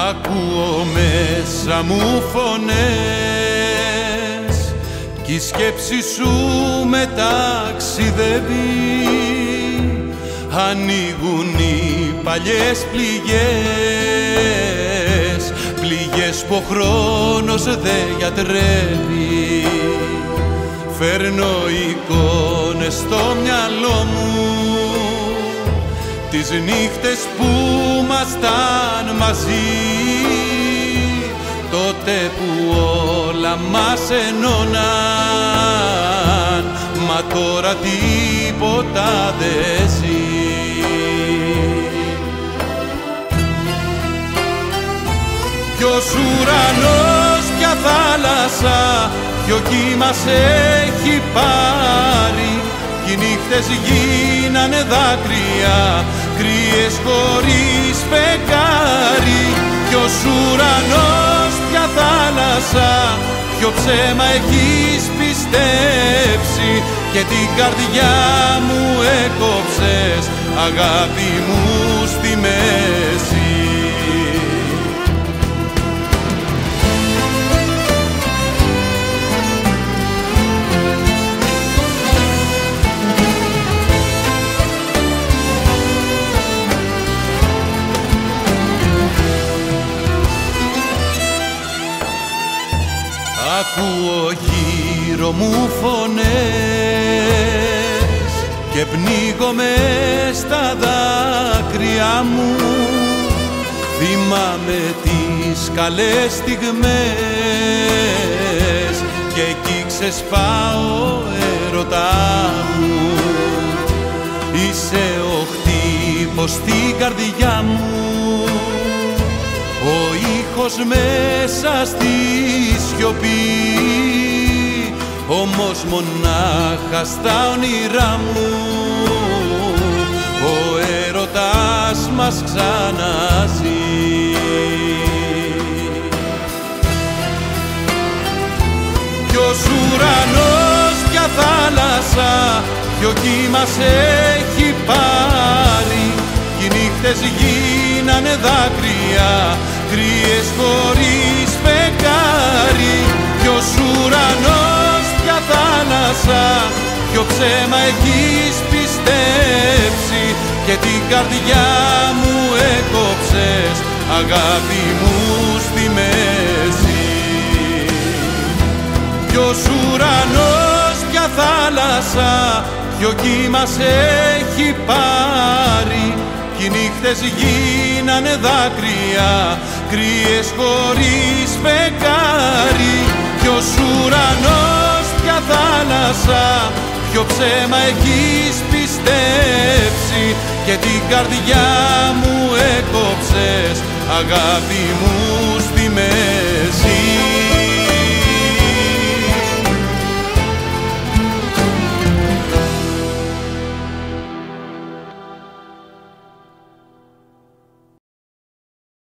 Ακούω μέσα μου φωνές κι η σκέψη σου μεταξιδεύει. Ανοίγουν οι παλιές πληγές, πληγές που ο χρόνος δεν γιατρεύει. Φέρνω εικόνες στο μυαλό μου, τις νύχτες που ήμασταν μαζί, τότε που όλα μας ενώναν, μα τώρα τίποτα δεν ζει. Ποιος ουρανός, ποια θάλασσα, ποιο κύμα σε έχει πάρει, κι οι νύχτες γίνανε δάκρυα, κρύες χωρίς φεγγάρι. Ποιος ουρανός, ποια θάλασσα, ποιο ψέμα έχεις πιστέψει, και την καρδιά μου έκοψες, αγάπη μου, στη μέση. Ακούω γύρω μου φωνές και πνίγομαι στα δάκρυα μου. Θυμάμαι τις καλές στιγμές και εκεί ξεσπάω έρωτά μου. Είσαι ο χτύπος στην καρδιά μου, ο ήχος μέσα στη σιωπή, όμως μονάχα στα όνειρά μου ο έρωτας μας ξαναζεί. Ποιος ουρανός, ποια θάλασσα, ποιο κύμα σε έχει πάρει, κι οι νύχτες γίνανε δάκρυα, κρύες χωρίς φεγγάρι. Ποιος ουρανός, ποια θάλασσα, ποιο ψέμα έχεις πιστέψει, και την καρδιά μου έκοψες, αγάπη μου, στη μέση. Ποιος ουρανός, ποια θάλασσα, ποιο κύμα σε έχει πάρει, κι οι νύχτες γίνανε δάκρυα, κρύες χωρίς φεγγάρι. Ποιος ουρανός, ποια θάλασσα, ποιο ψέμα έχεις πιστέψει, και την καρδιά μου έκοψες, αγάπη μου, στη μέση.